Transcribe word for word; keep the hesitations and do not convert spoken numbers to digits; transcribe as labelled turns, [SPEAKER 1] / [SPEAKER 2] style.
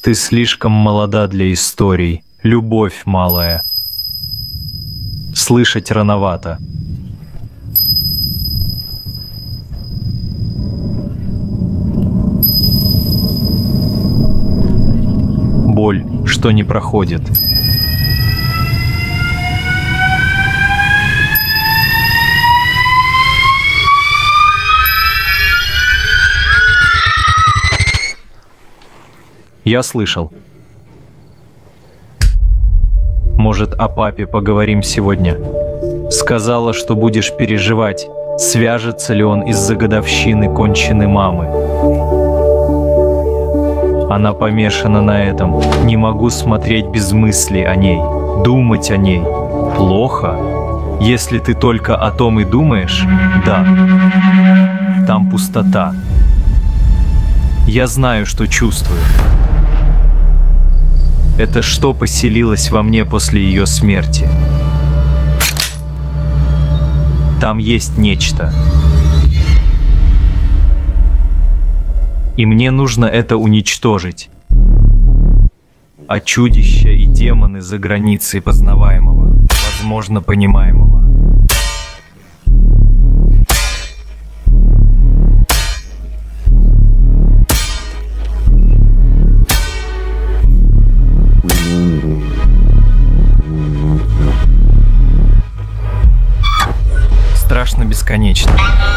[SPEAKER 1] Ты слишком молода для историй, любовь малая. Слышать рановато. Боль, что не проходит. Я слышал. Может, о папе поговорим сегодня? Сказала, что будешь переживать, свяжется ли он из-за годовщины конченой мамы. Она помешана на этом. Не могу смотреть без мысли о ней, думать о ней. Плохо? Если ты только о том и думаешь, да. Там пустота. Я знаю, что чувствую. Это что поселилось во мне после ее смерти? Там есть нечто. И мне нужно это уничтожить. А чудища и демоны за границей познаваемого, возможно, понимаемого. Страшно бесконечно.